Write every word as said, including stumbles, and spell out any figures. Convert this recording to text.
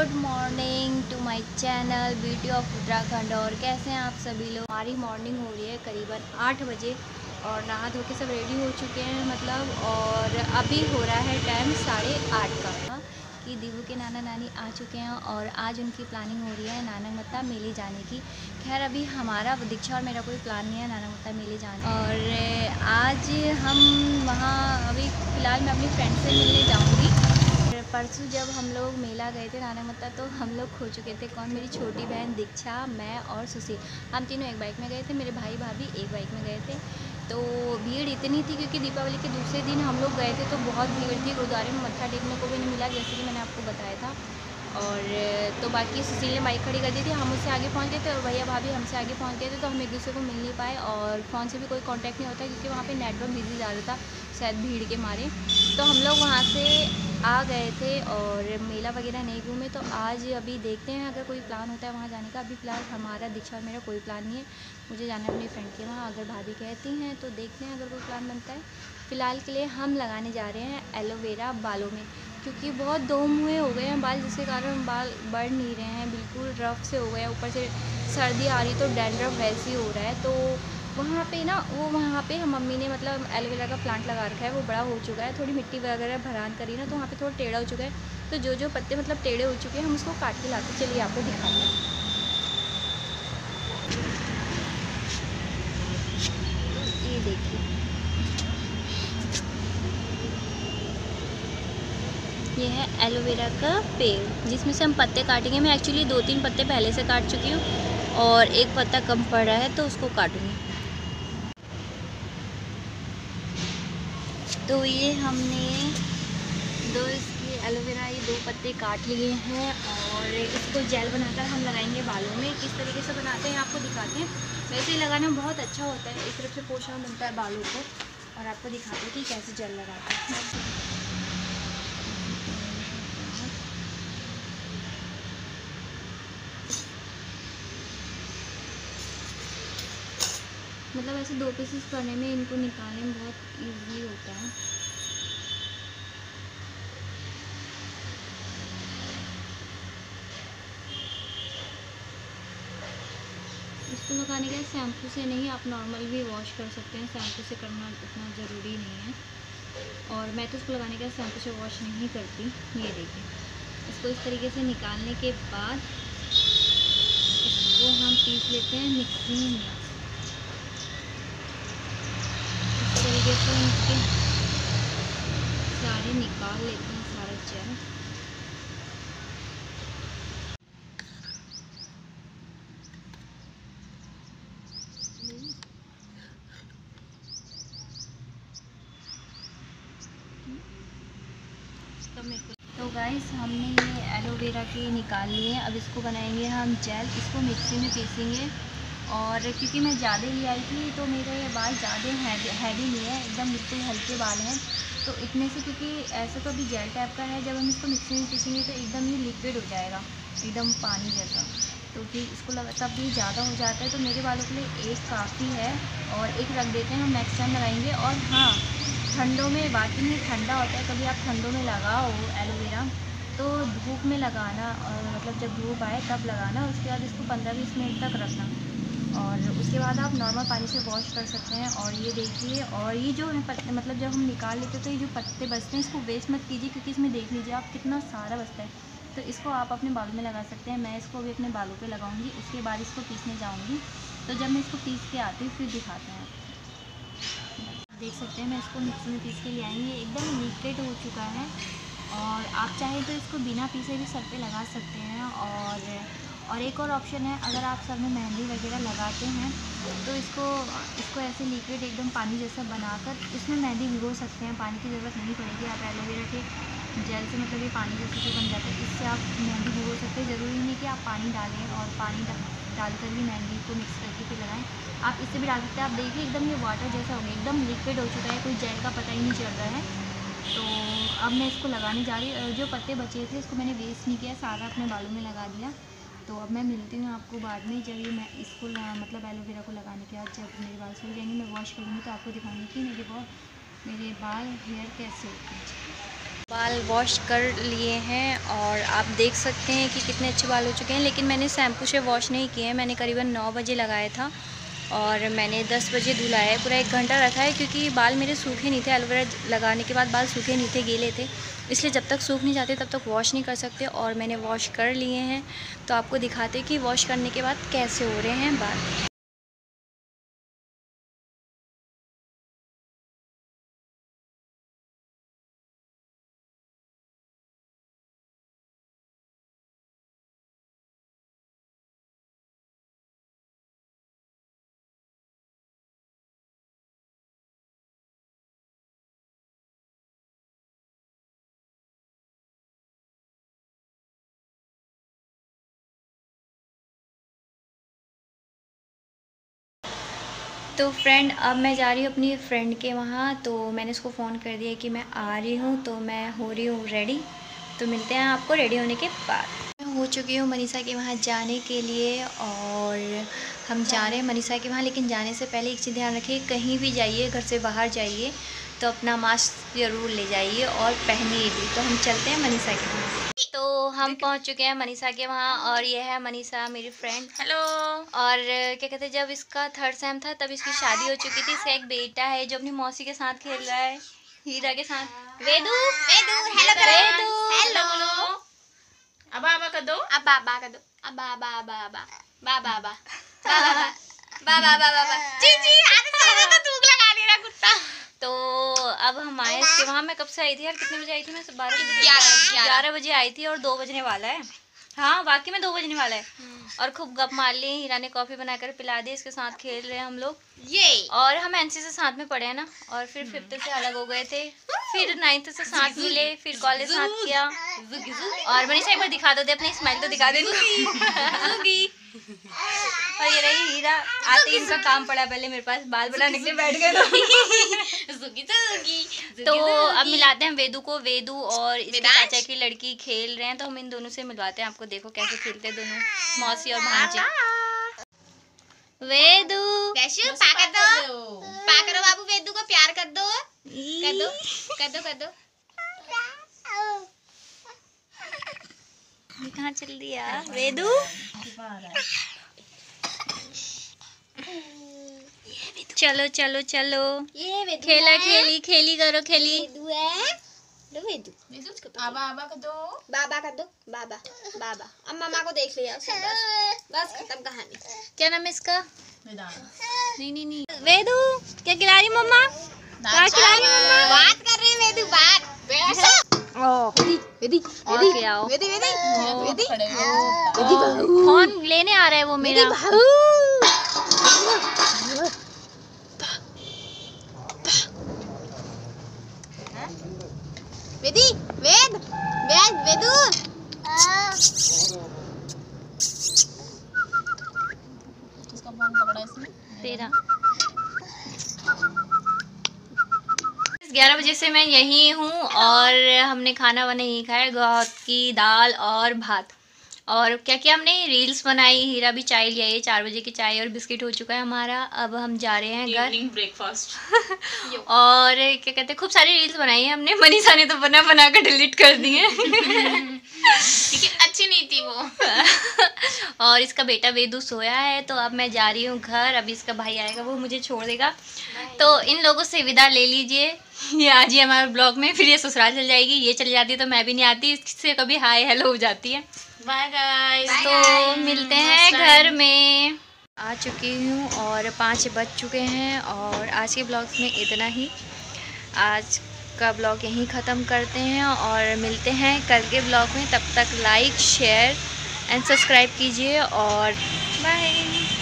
Good morning to my channel beauty of Uttarakhand. और कैसे हैं आप सभी लोग। हमारी मॉर्निंग हो रही है करीबन आठ बजे और नहा धो के सब रेडी हो चुके हैं मतलब। और अभी हो रहा है टाइम साढ़े आठ का कि दीवू के नाना नानी आ चुके हैं और आज उनकी प्लानिंग हो रही है नानकमत्ता मेले जाने की। खैर अभी हमारा दीक्षा और मेरा कोई प्लान नहीं है नानकमत्ता मेले जाने। और आज हम वहाँ अभी फ़िलहाल मैं अपनी फ्रेंड से मिलने जाऊँगी। परसों जब हम लोग मेला गए थे नानकमत्ता तो हम लोग खो चुके थे। कौन? मेरी छोटी बहन दीक्षा, मैं और सुशी। हम तीनों एक बाइक में गए थे, मेरे भाई भाभी एक बाइक में गए थे। तो भीड़ इतनी थी क्योंकि दीपावली के दूसरे दिन हम लोग गए थे तो बहुत भीड़ थी। गुरुद्वारे में मत्था टेकने को भी नहीं मिला जैसे कि मैंने आपको बताया था। और तो बाकी सुशील ने बाइक खड़ी कर दी थी, हम उससे आगे पहुंच गए थे और भैया भाभी हमसे आगे पहुंच गए थे। तो हम एक दूसरे को मिल नहीं पाए और फ़ोन से भी कोई कांटेक्ट नहीं होता क्योंकि वहाँ पे नेटवर्क बिजी ज़्यादा था शायद भीड़ के मारे। तो हम लोग वहाँ से आ गए थे और मेला वगैरह नहीं घूमे। तो आज अभी देखते हैं अगर कोई प्लान होता है वहाँ जाने का। अभी फ़िलहाल हमारा दीक्षा और मेरा कोई प्लान नहीं है, मुझे जाना है अपनी फ्रेंड के वहाँ। अगर भाभी कहती हैं तो देखते हैं अगर कोई प्लान बनता है। फ़िलहाल के लिए हम लगाने जा रहे हैं एलोवेरा बालों में क्योंकि बहुत दो मुँहे हो गए हैं बाल, जिसके कारण बाल बढ़ नहीं रहे हैं, बिल्कुल रफ़ से हो गए हैं। ऊपर से सर्दी आ रही तो डैंड्रफ वैसे ही हो रहा है। तो वहाँ पे ना वो वहाँ पे हम मम्मी ने मतलब एलोवेरा का प्लांट लगा रखा है, वो बड़ा हो चुका है। थोड़ी मिट्टी वगैरह भरान करी ना तो वहाँ पे थोड़ा टेढ़ा हो चुका है। तो जो जो पत्ते मतलब टेढ़े हो चुके हैं हम उसको काट के लाते। चलिए आपको दिखाते हैं। ये देखिए, ये है एलोवेरा का पेड़ जिसमें से हम पत्ते काटेंगे। मैं एक्चुअली दो तीन पत्ते पहले से काट चुकी हूँ और एक पत्ता कम पड़ रहा है तो उसको काटूँगी। तो ये हमने दो इसकी एलोवेरा ये दो पत्ते काट लिए हैं और इसको जेल बनाकर हम लगाएंगे बालों में। किस तरीके से बनाते हैं आपको दिखाते हैं। वैसे ही लगाना बहुत अच्छा होता है, एक तरफ से पोषण मिलता है बालों को। और आपको दिखाते हैं कि कैसे जेल लगाते हैं। मतलब ऐसे दो पीसेस करने में इनको निकालने में बहुत ईजी होता है। इसको लगाने के शैम्पू से नहीं, आप नॉर्मल भी वॉश कर सकते हैं, शैम्पू से करना उतना ज़रूरी नहीं है। और मैं तो इसको लगाने के शैम्पू से वॉश नहीं करती। ये देखिए, इसको इस तरीके से निकालने के बाद इसको हम पीस लेते हैं मिक्सी में। इस तरीके से इसके सारे निकाल लेते हैं सारा जेल। तो गाइस हमने ये एलोवेरा के निकाल लिए हैं, अब इसको बनाएंगे हम जेल। इसको मिक्सी में पीसेंगे। और क्योंकि मैं ज़्यादा ही आई थी तो मेरे ये बाल ज़्यादा हैवी नहीं है, एकदम बिल्कुल हल्के बाल हैं। तो इतने से क्योंकि ऐसा तो अभी जेल टाइप का है, जब हम इसको मिक्सी में पीसेंगे तो एकदम ही लिक्विड हो जाएगा, एकदम पानी जैसा। तो फिर इसको लगा तब भी ज़्यादा हो जाता है। तो मेरे बालों के लिए एक काफ़ी है और एक रख देते हैं, हम नेक्स्ट टाइम लगाएंगे। और हाँ, ठंडों में वाकई में ठंडा होता है, कभी आप ठंडों में लगाओ एलोवेरा तो धूप में लगाना। और मतलब जब धूप आए तब लगाना। उसके बाद इसको पंद्रह बीस मिनट तक रखना और उसके बाद आप नॉर्मल पानी से वॉश कर सकते हैं। और ये देखिए, और ये जो है पत्ते मतलब जब हम निकाल लेते हैं तो ये जो पत्ते बचते हैं इसको वेस्ट मत कीजिए क्योंकि इसमें देख लीजिए आप कितना सारा बचता है। तो इसको आप अपने बालों में लगा सकते हैं। मैं इसको भी अपने बालों पे लगाऊंगी, उसके बाद इसको पीसने जाऊंगी। तो जब मैं इसको पीस के आती हूँ फिर दिखाते हैं। देख सकते हैं मैं इसको मिक्सी में पीस के ले आई हूँ, एकदम लिक्विड हो चुका है। और आप चाहें तो इसको बिना पीसे भी सर पे लगा सकते हैं। और और एक और ऑप्शन है, अगर आप सर में मेहंदी वगैरह लगाते हैं तो इसको इसको ऐसे लिक्विड एकदम पानी जैसा बनाकर इसमें मेहंदी भिगो सकते हैं। पानी की ज़रूरत नहीं पड़ेगी। आप एलोवेरा के जेल से मतलब ये पानी जैसे जो बन जाता है इससे आप मेहंदी भिगो सकते हैं। ज़रूरी नहीं कि आप पानी डालें और पानी डालकर ही मेहंदी को मिक्स करके फिर लगाएं। आप इससे भी डाल सकते हैं। आप देखिए एकदम ये वाटर जैसा हो गया, एकदम लिक्विड हो चुका है, कोई जेल का पता ही नहीं चल रहा है। तो अब मैं इसको लगाने जा रही। जो पत्ते बचे थे इसको मैंने वेस्ट नहीं किया, सारा अपने बालों में लगा दिया। तो अब मैं मिलती हूँ आपको बाद में, जब ये मैं इसको मतलब एलोवेरा को लगाने के बाद जब मेरे बाल सूख जाएंगे मैं वॉश करूँगी तो आपको दिखाऊंगी कि मेरे बहुत मेरे बाल हेयर कैसे होते हैं। बाल वॉश कर लिए हैं और आप देख सकते हैं कि कितने अच्छे बाल हो चुके हैं। लेकिन मैंने शैम्पू से वॉश नहीं किए हैं। मैंने करीबन नौ बजे लगाया था और मैंने दस बजे धुलाया है। पूरा एक घंटा रखा है क्योंकि बाल मेरे सूखे नहीं थे। एलोवेरा लगाने के बाद बाल सूखे नहीं थे, गीले थे, इसलिए जब तक सूख नहीं जाते तब तक वॉश नहीं कर सकते। और मैंने वॉश कर लिए हैं तो आपको दिखाते कि वॉश करने के बाद कैसे हो रहे हैं बाल। तो फ्रेंड अब मैं जा रही हूँ अपनी फ्रेंड के वहाँ। तो मैंने उसको फ़ोन कर दिया कि मैं आ रही हूँ, तो मैं हो रही हूँ रेडी। तो मिलते हैं आपको रेडी होने के बाद। मैं हो चुकी हूँ मनीषा के वहाँ जाने के लिए और हम जा रहे हैं मनीषा के वहाँ। लेकिन जाने से पहले एक चीज़ ध्यान रखिए, कहीं भी जाइए, घर से बाहर जाइए तो अपना मास्क ज़रूर ले जाइए और पहनिए भी। तो हम चलते हैं मनीषा के वहाँ। तो हम पहुंच चुके हैं मनीषा के वहाँ और ये है मनीषा मेरी फ्रेंड। हेलो। और क्या कहते हैं, जब इसका थर्ड सेम था तब इसकी शादी हो चुकी थी। इसका एक बेटा है जो अपनी मौसी के साथ खेल रहा है, हीरा के साथ। वेदू वेदू हेलो करो। हेलो बोलो। अब आबा कर दो, अब बाबा कर दो, अब बाबा बाबा बाबा बाबा बाबा बाबा बाबा जी जी आने तो थूक लगा दे रहा कुत्ता। तो अब हम आए इसके वहाँ। मैं कब से आई थी यार, कितने बजे आई थी मैं? बारह ग्यारह बजे आई थी और दो बजने वाला है। हाँ वाकई में दो बजने वाला है। और खूब गप मार ली, हीरा ने कॉफ़ी बनाकर पिला दी, इसके साथ खेल रहे हैं हम लोग ये। और हम एनसी से साथ में पढ़े हैं ना, और फिर फिफ्थ से अलग हो गए थे, फिर नाइन्थ से साथ मिले, फिर कॉलेज साथ किया। और मनीषा एक बार दिखा दो दे, अपनी स्माइल तो दिखा दे। और ये रही हीरा, आते ही इनका काम पड़ा पहले मेरे पास, बाल बनाने के लिए बैठ गए तो तो अब मिलाते हैं वेदू को। वेदू और इसके चाचा की लड़की खेल रहे हैं, तो हम इन दोनों से मिलवाते हैं आपको। देखो कैसे खेलते हैं दोनों, मौसी और भांजी। वेदू पा कर दो, पा करो बाबू, वेदू को प्यार कर दो, कर दो कर दो कर दो। कहाँ चल दिया वेदू? चलो चलो चलो, ये खेला खेली खेली करो, खेली। आबा आबा कर दो, बाबा कर दो, बाबा बाबा। अब मम्मा को देख लिया, बस बस खत्म कहानी। क्या नाम है इसका? नहीं नहीं नहीं वेदू, क्या खिला रही मम्मा? क्या खिला रही मम्मा? बात कर रही है वेदू, बात। वेदी वेदी वेदी आओ, वेदी वेदी वेदी वेदी फोन लेने आ रहा है वो मेरा। वेदी वेद वेद वेदू किसका फोन पकड़ा इसने? तेरा। ग्यारह बजे से मैं यही हूँ और हमने खाना वाना यही खाया, गौत की दाल और भात। और क्या क्या हमने रील्स बनाई, हीरा भी चाय लिया है, चार बजे की चाय और बिस्किट हो चुका है हमारा। अब हम जा रहे हैं घर, ब्रेकफास्ट। और क्या कहते हैं, खूब सारी रील्स बनाई है हमने। मनीषा ने तो बना बना कर डिलीट कर दी है क्योंकि अच्छी नहीं थी वो। और इसका बेटा वेदू सोया है, तो अब मैं जा रही हूँ घर। अभी इसका भाई आएगा, वो मुझे छोड़ देगा। तो इन लोगों से विदा ले लीजिए, ये आज ही हमारे ब्लॉग में। फिर ये ससुराल चल जाएगी, ये चली जाती है तो मैं भी नहीं आती, इससे कभी हाय हेलो हो जाती है। बाय गाइस, तो मिलते हैं घर में। आ चुकी हूँ और पाँच बज चुके हैं और आज के ब्लॉग में इतना ही। आज का ब्लॉग यहीं ख़त्म करते हैं और मिलते हैं कल के ब्लॉग में। तब तक लाइक शेयर एंड सब्सक्राइब कीजिए और बाय।